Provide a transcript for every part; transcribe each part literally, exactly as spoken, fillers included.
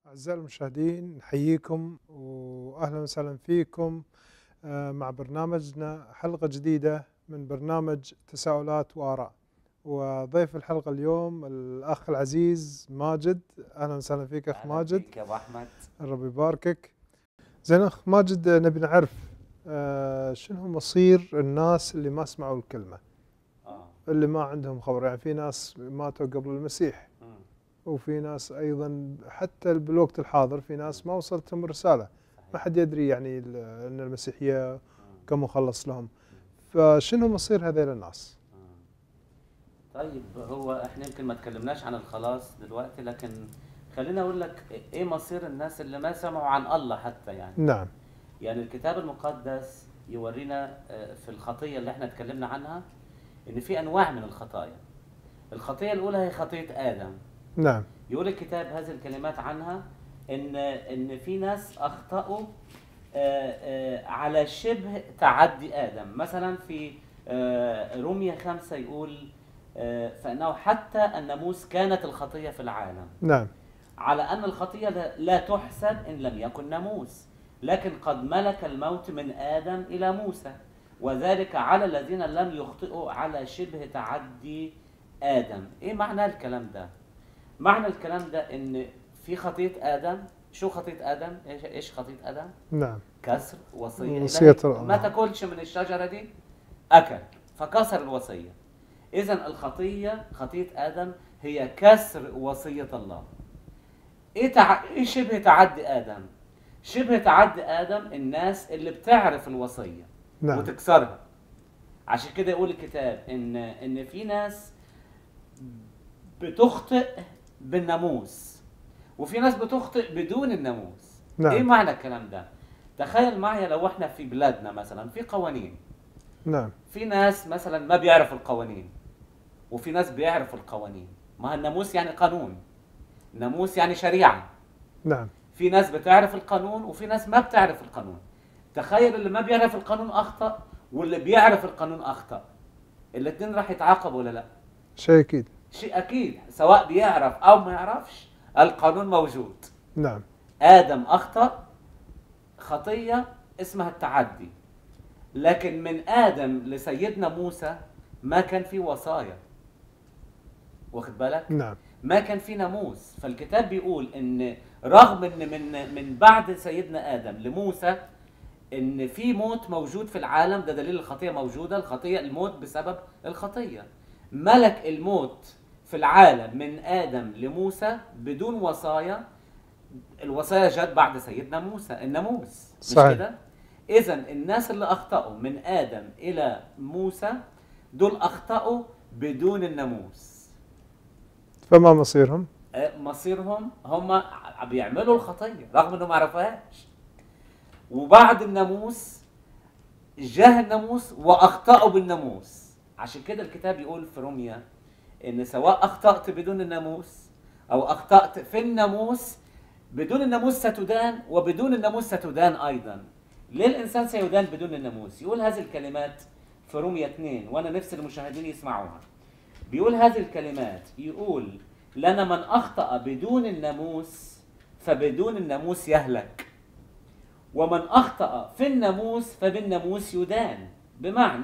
أعزائي المشاهدين، نحييكم وأهلا وسهلا فيكم مع برنامجنا حلقة جديدة من برنامج تساؤلات وآراء. وضيف الحلقة اليوم الأخ العزيز ماجد. أهلا وسهلا فيك أخ أهلا ماجد. فيك يا أبو أحمد. ربي يباركك. زين أخ ماجد، نبي نعرف آه شنو مصير الناس اللي ما سمعوا الكلمة، آه. اللي ما عندهم خبر. يعني في ناس ماتوا قبل المسيح، م. وفي ناس أيضا حتى بالوقت الحاضر في ناس ما وصلتهم الرسالة، ما حد يدري يعني أن المسيحية كمخلص لهم. فشنو مصير هذيل الناس؟ طيب، هو احنا يمكن ما تكلمناش عن الخلاص دلوقتي، لكن خليني اقول لك ايه مصير الناس اللي ما سمعوا عن الله حتى. يعني نعم. يعني الكتاب المقدس يورينا في الخطية اللي احنا اتكلمنا عنها ان في انواع من الخطايا. الخطية الاولى هي خطية آدم. نعم. يقول الكتاب هذه الكلمات عنها ان ان في ناس اخطأوا على شبه تعدي آدم. مثلا في رومية خمسة يقول فإنه حتى الناموس كانت الخطية في العالم. نعم. على أن الخطية لا تحسب إن لم يكن ناموس، لكن قد ملك الموت من آدم إلى موسى، وذلك على الذين لم يخطئوا على شبه تعدي آدم. إيه معنى الكلام ده؟ معنى الكلام ده إن في خطية آدم. شو خطية آدم؟ إيش إيش خطية آدم؟ نعم. كسر وصية وصية إلهية. ما تاكلش من الشجرة دي، أكل فكسر الوصية. إذن الخطية خطية آدم هي كسر وصية الله. إيه, تع... إيه شبه تعدي آدم؟ شبه تعدي آدم الناس اللي بتعرف الوصية نعم. وتكسرها. عشان كده يقول الكتاب إن إن في ناس بتخطئ بالناموس، وفي ناس بتخطئ بدون الناموس. نعم. إيه معنى الكلام ده؟ تخيل معي لو احنا في بلادنا مثلا في قوانين. نعم. في ناس مثلا ما بيعرفوا القوانين، وفي ناس بيعرفوا القوانين. ما الناموس يعني قانون، ناموس يعني شريعة. نعم. في ناس بتعرف القانون وفي ناس ما بتعرف القانون. تخيل اللي ما بيعرف القانون أخطأ واللي بيعرف القانون أخطأ، الاثنين راح يتعاقبوا ولا لا؟ شيء أكيد. شيء أكيد، سواء بيعرف أو ما يعرفش القانون موجود. نعم. آدم أخطأ خطية اسمها التعدي، لكن من آدم لسيدنا موسى ما كان في وصايا، واخد بالك؟ نعم. ما كان في ناموس. فالكتاب بيقول ان رغم ان من من بعد سيدنا آدم لموسى ان في موت موجود في العالم، ده دليل الخطية موجودة. الخطية الموت بسبب الخطية. ملك الموت في العالم من آدم لموسى بدون وصايا. الوصايا جت بعد سيدنا موسى، الناموس، مش كده؟ إذن الناس اللي أخطأوا من آدم إلى موسى دول أخطأوا بدون الناموس. فما مصيرهم؟ مصيرهم هم بيعملوا الخطية رغم أنه ما عرفوهاش، وبعد الناموس جاه الناموس وأخطأوا بالناموس. عشان كده الكتاب يقول في رومية إن سواء أخطأت بدون الناموس أو أخطأت في الناموس، بدون الناموس ستدان وبدون الناموس ستدان أيضا. ليه الإنسان سيدان بدون الناموس؟ يقول هذه الكلمات في رومية اثنين، وأنا نفسي المشاهدين يسمعوها. بيقول هذه الكلمات، يقول لنا من أخطأ بدون الناموس فبدون الناموس يهلك، ومن أخطأ في الناموس فبالناموس يدان. بمعنى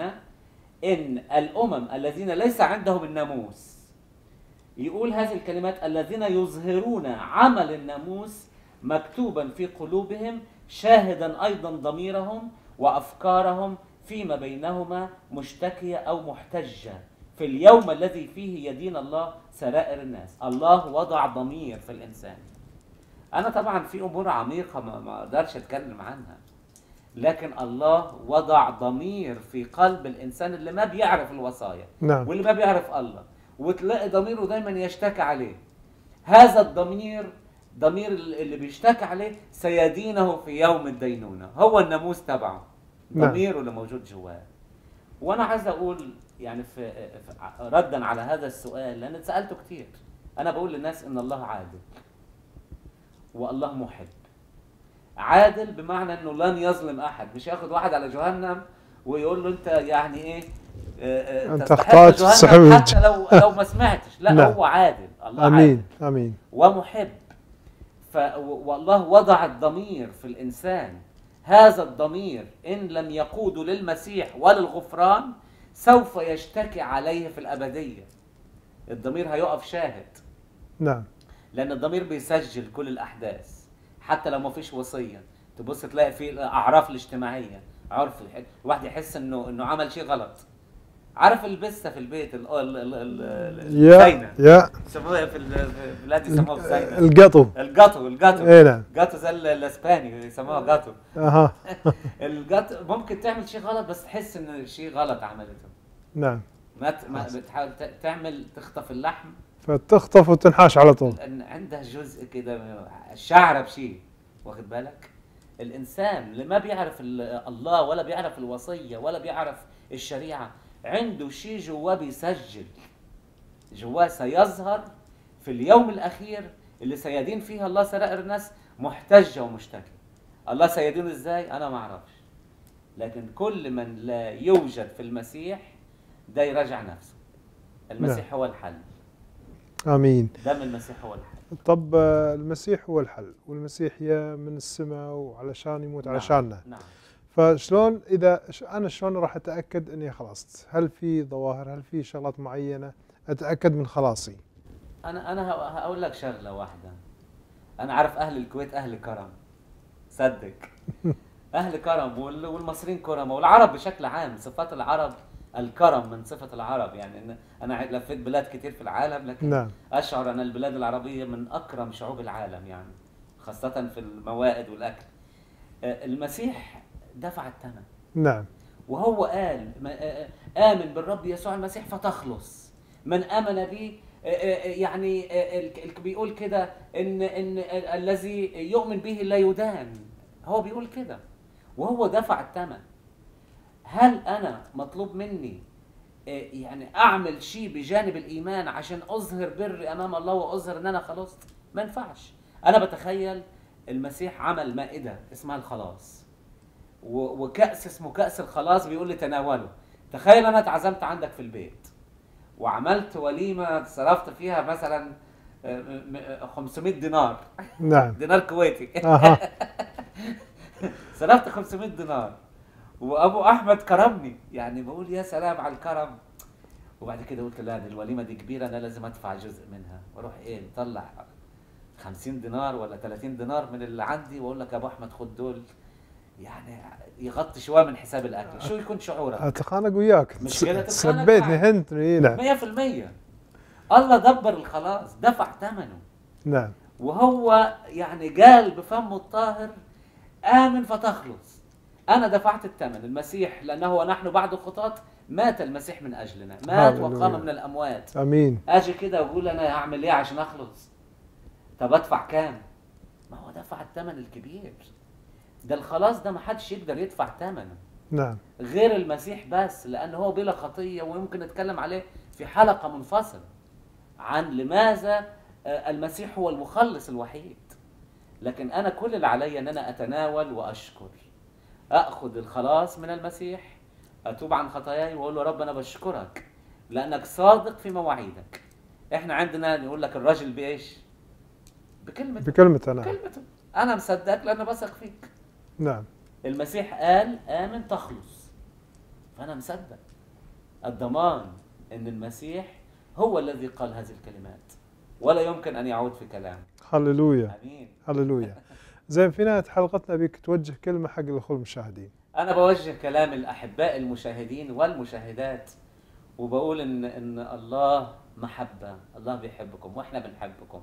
إن الأمم الذين ليس عندهم الناموس، يقول هذه الكلمات الذين يظهرون عمل الناموس مكتوبا في قلوبهم، شاهدا أيضا ضميرهم وأفكارهم فيما بينهما مشتكية أو محتجة في اليوم الذي فيه يدين الله سرائر الناس. الله وضع ضمير في الإنسان. أنا طبعا في أمور عميقة ما أقدرش أتكلم عنها، لكن الله وضع ضمير في قلب الإنسان اللي ما بيعرف الوصايا. نعم. واللي ما بيعرف الله، وتلاقي ضميره دايما يشتكي عليه. هذا الضمير، ضمير اللي بيشتكي عليه سيدينه في يوم الدينونة، هو الناموس تبعه، ضميره اللي موجود جواه. وانا عايز اقول يعني في ردا على هذا السؤال، لان اتسالته كتير، انا بقول للناس ان الله عادل والله محب. عادل بمعنى انه لن يظلم احد، مش ياخد واحد على جهنم ويقول له انت يعني ايه انت اخطأت جهنم حتى لو لو ما سمعتش. لا، هو عادل. الله امين. عادل امين ومحب. ف والله وضع الضمير في الإنسان، هذا الضمير إن لم يقود للمسيح وللغفران سوف يشتكي عليه في الأبدية. الضمير هيقف شاهد. نعم. لأن الضمير بيسجل كل الأحداث حتى لو ما فيش وصية. تبص تلاقي في الأعراف الاجتماعية، عرف الواحد يحس إنه إنه عمل شيء غلط. عارف البسة في البيت ال ال ال الزينة، يا يسموها في البلاد يسموها الزينة، القطو القطو القطو اي نعم، قطو زي الاسباني يسموها قطو. اها القطو ممكن تعمل شيء غلط بس تحس ان شيء غلط عملته. نعم. ما ما بتحاول تعمل تخطف اللحم فتخطف وتنحاش على طول. لان عندها جزء كده الشعره بشيء، واخد بالك؟ الانسان اللي ما بيعرف الله ولا بيعرف الوصيه ولا بيعرف الشريعه عنده شيء جواه بيسجل، جواه سيظهر في اليوم الأخير اللي سيدين فيها الله سرائر الناس محتجة ومشتكي. الله سيدين ازاي؟ أنا ما أعرفش، لكن كل من لا يوجد في المسيح ده يراجع نفسه. المسيح هو الحل. آمين. دم المسيح هو الحل. طب المسيح هو الحل، والمسيح يا من السماء وعلشان يموت نعم. علشاننا. نعم. فشلون اذا انا شلون راح اتاكد اني خلاص؟ هل في ظواهر، هل في شغلات معينه اتاكد من خلاصي؟ انا انا هقول لك شغله واحده. انا عارف اهل الكويت اهل كرم، صدق. اهل كرم والمصريين كرم والعرب بشكل عام. صفات العرب الكرم من صفه العرب. يعني إن انا لفيت بلاد كتير في العالم، لكن نعم. اشعر ان البلاد العربيه من اكرم شعوب العالم، يعني خاصه في الموائد والاكل. المسيح دفع الثمن. نعم. وهو قال آمن بالرب يسوع المسيح فتخلص، من آمن به. يعني بيقول كده إن إن الذي يؤمن به لا يدان. هو بيقول كده وهو دفع الثمن. هل أنا مطلوب مني يعني أعمل شيء بجانب الإيمان عشان أظهر بري أمام الله وأظهر إن أنا خلصت؟ ما ينفعش. أنا بتخيل المسيح عمل مائدة اسمها الخلاص، وكأس اسمه كأس الخلاص، بيقول لي تناوله. تخيل أنا اتعزمت عندك في البيت وعملت وليمة صرفت فيها مثلا خمسمائة دينار. نعم. دينار كويتي. أها. صرفت خمسمائة دينار وأبو أحمد كرمني، يعني بقول يا سلام على الكرم. وبعد كده قلت لا دي الوليمة دي كبيرة، أنا لازم أدفع جزء منها، وأروح إيه نطلع خمسين دينار ولا ثلاثين دينار من اللي عندي وأقول لك يا أبو أحمد خد دول، يعني يغطي شويه من حساب الاكل. شو يكون شعورك؟ اتخانق وياك، مش كده؟ سبيتني هنتني. نعم. مية في المية. الله دبر الخلاص، دفع ثمنه. نعم. وهو يعني قال بفمه الطاهر آمن فتخلص. أنا دفعت الثمن. المسيح لأنه ونحن بعد خطاة مات المسيح من أجلنا، مات وقام من الأموات. أمين. أجي كده وأقول أنا هعمل إيه عشان أخلص؟ طب أدفع كام؟ ما هو دفع الثمن الكبير ده. الخلاص ده ما حدش يقدر يدفع ثمنه. نعم. غير المسيح بس، لأنه هو بلا خطية، ويمكن نتكلم عليه في حلقة منفصلة عن لماذا المسيح هو المخلص الوحيد. لكن أنا كل اللي علي أن أنا أتناول وأشكر، أخذ الخلاص من المسيح، أتوب عن خطاياي وأقول له رب أنا بشكرك لأنك صادق في مواعيدك. إحنا عندنا نقول لك الراجل بإيش؟ بكلمته. بكلمته. نعم. بكلمته. أنا مصدقك لأن بثق فيك. نعم. المسيح قال آمن تخلص، فأنا مصدق. الضمان أن المسيح هو الذي قال هذه الكلمات ولا يمكن أن يعود في كلامه. هللويا. آمين. هللويا. زين، في نهاية حلقتنا بيك توجه كلمة حق الأخوة المشاهدين. أنا بوجه كلام الأحباء المشاهدين والمشاهدات، وبقول إن إن الله محبة، الله بيحبكم وإحنا بنحبكم،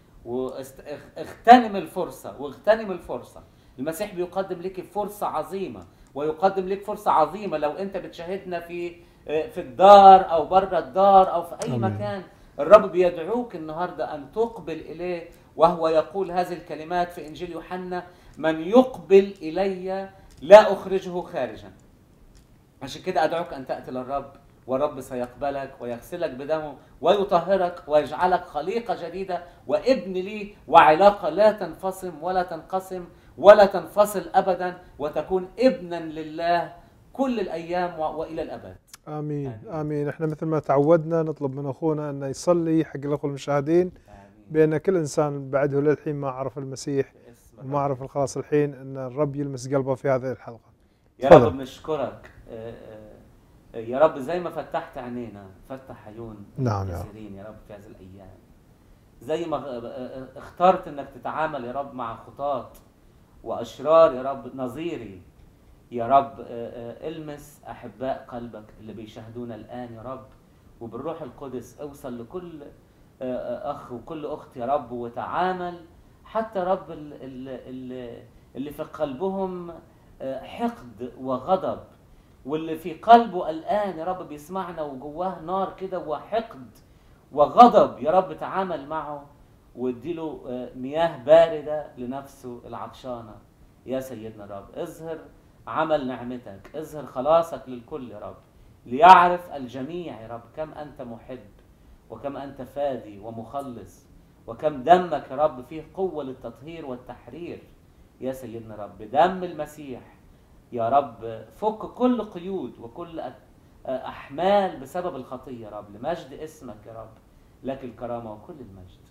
واغتنم الفرصة واغتنم الفرصة. المسيح بيقدم لك فرصة عظيمة، ويقدم لك فرصة عظيمة لو أنت بتشاهدنا في في الدار أو بره الدار أو في أي أمين. مكان. الرب بيدعوك النهاردة أن تقبل إليه، وهو يقول هذه الكلمات في إنجيل يوحنا: من يقبل إلي لا أخرجه خارجا. عشان كده أدعوك أن تأتي للرب، والرب سيقبلك ويغسلك بدمه ويطهرك ويجعلك خليقة جديدة وابن لي، وعلاقة لا تنفصم ولا تنقسم ولا تنفصل أبدا، وتكون ابنا لله كل الأيام وإلى الأبد. آمين. آمين. آمين. احنا مثل ما تعودنا نطلب من أخونا أن يصلي حق الأخوة المشاهدين. آمين. بأن كل إنسان بعده للحين ما عرف المسيح باسم وما الرب. عرف الخلاص الحين أن الرب يلمس قلبه في هذه الحلقة. يا تفضل. رب بنشكرك آه، آه، يا رب زي ما فتحت عينينا فتح عيون نعم يا رب. كثيرين يا رب في هذه الأيام، زي ما آه، آه، اخترت انك تتعامل يا رب مع خطاة وأشرار يا رب نظيري. يا رب آه، آه، المس أحباء قلبك اللي بيشاهدونا الآن يا رب، وبالروح القدس اوصل لكل آه، آه، أخ وكل أخت يا رب، وتعامل حتى رب ال- ال- ال- اللي في قلبهم آه، حقد وغضب، واللي في قلبه الآن يا رب بيسمعنا وجواه نار كده وحقد وغضب، يا رب تعامل معه واديله آه، مياه باردة لنفسه العطشانة. يا سيدنا الرب اظهر عمل نعمتك، اظهر خلاصك للكل يا رب، ليعرف الجميع يا رب كم أنت محب وكم أنت فادي ومخلص، وكم دمك يا رب فيه قوة للتطهير والتحرير. يا سيدنا رب بدم المسيح يا رب فك كل قيود وكل أ- أحمال بسبب الخطية يا رب، لمجد اسمك يا رب، لك الكرامة وكل المجد.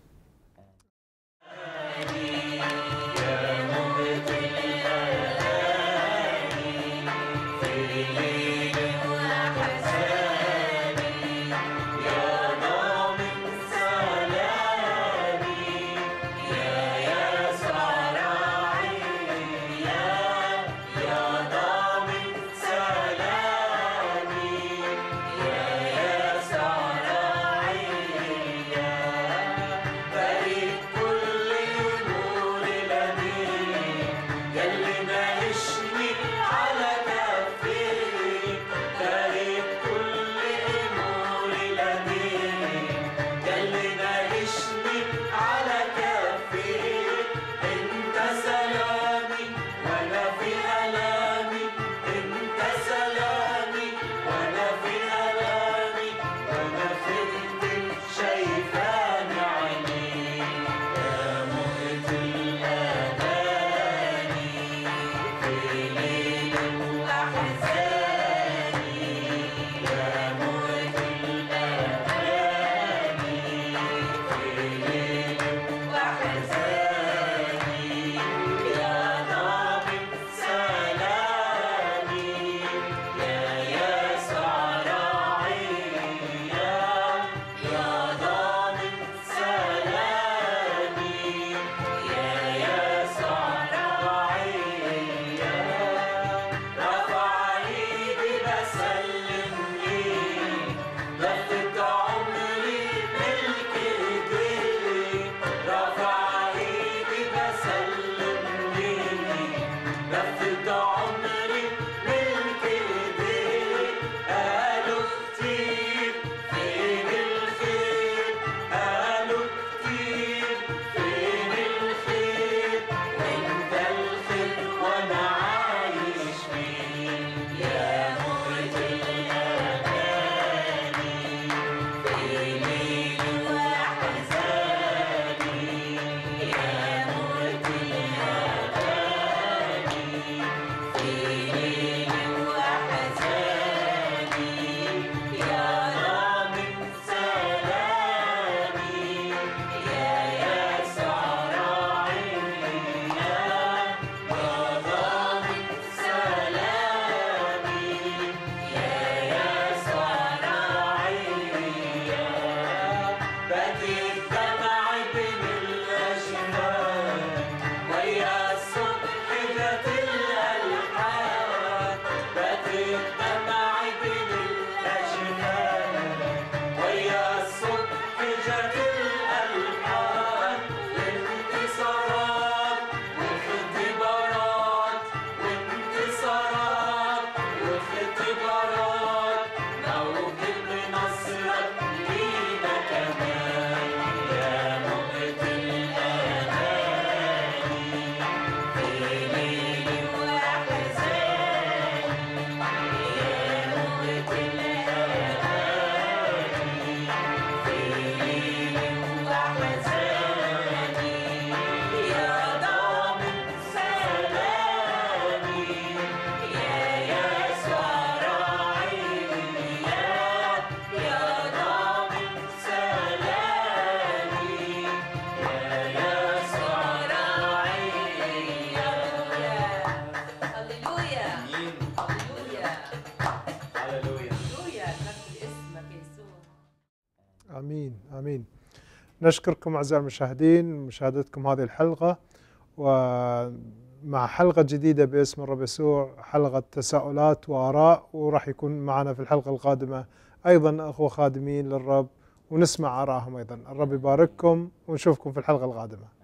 كل آمين. نشكركم أعزائي المشاهدين مشاهدتكم هذه الحلقة، ومع حلقة جديدة باسم الرب يسوع، حلقة تساؤلات وآراء، وراح يكون معنا في الحلقة القادمة أيضا أخوة خادمين للرب ونسمع آرائهم أيضا. الرب يبارككم ونشوفكم في الحلقة القادمة.